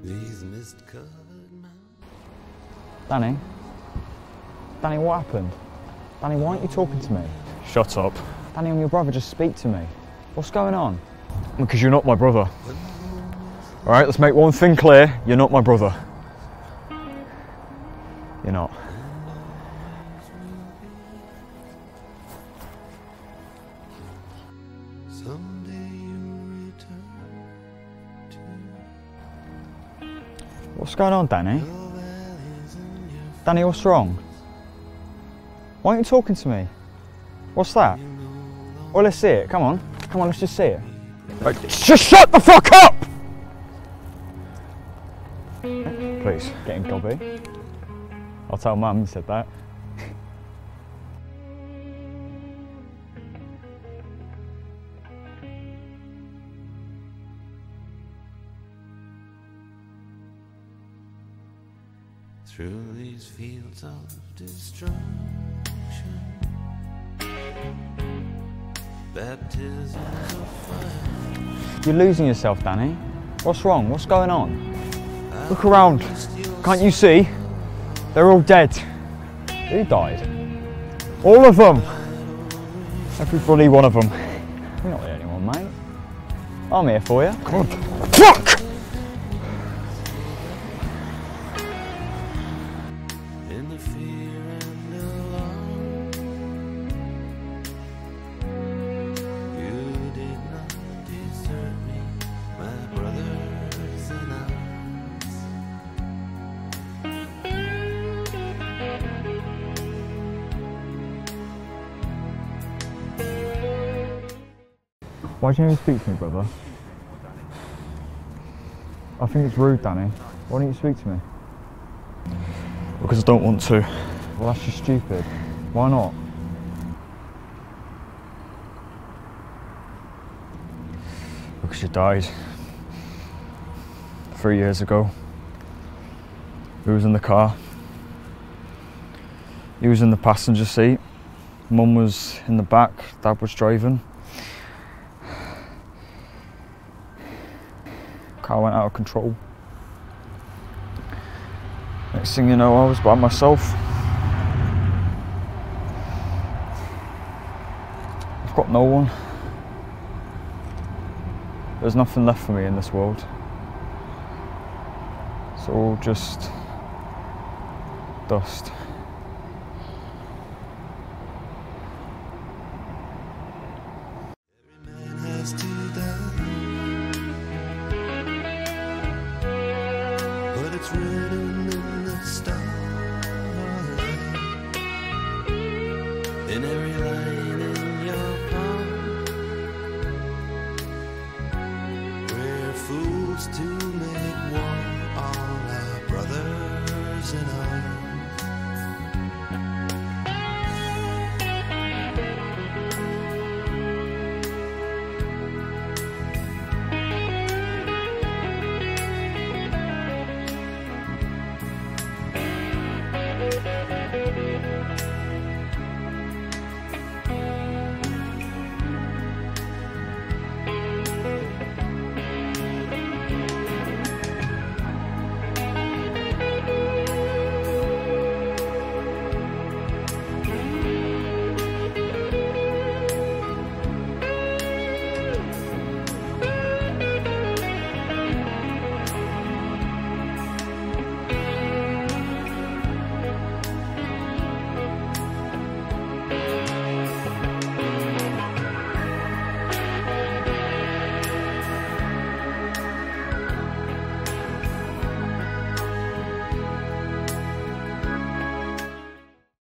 Danny? Danny, what happened? Danny, why aren't you talking to me? Shut up. Danny, I'm your brother, just speak to me. What's going on? Because you're not my brother. Alright, let's make one thing clear, you're not my brother. You're not. What's going on, Danny? Danny, what's wrong? Why aren't you talking to me? What's that? Well, let's see it. Come on. Come on, let's just see it. Right, just shut the fuck up! Please. Getting gobby. I'll tell Mum you said that. Through these fields of destruction, baptisms of fire. You're losing yourself, Danny. What's wrong? What's going on? Look around. Can't you see? They're all dead. Who died? All of them. Every bloody one of them. You're not the only one, mate. I'm here for you. God. Fuck! In the fear and alarm, you did not desert me, my brothers and I. Why don't you speak to me, brother? I think it's rude, Danny. Why don't you speak to me? Because I don't want to. Well, that's just stupid. Why not? Because you died 3 years ago. Who was in the car? He was in the passenger seat. Mum was in the back. Dad was driving. Car went out of control. Next thing you know, I was by myself. I've got no one. There's nothing left for me in this world. It's all just dust. Every man has to die, but it's written in the stars. In every line in your palm, we're fools to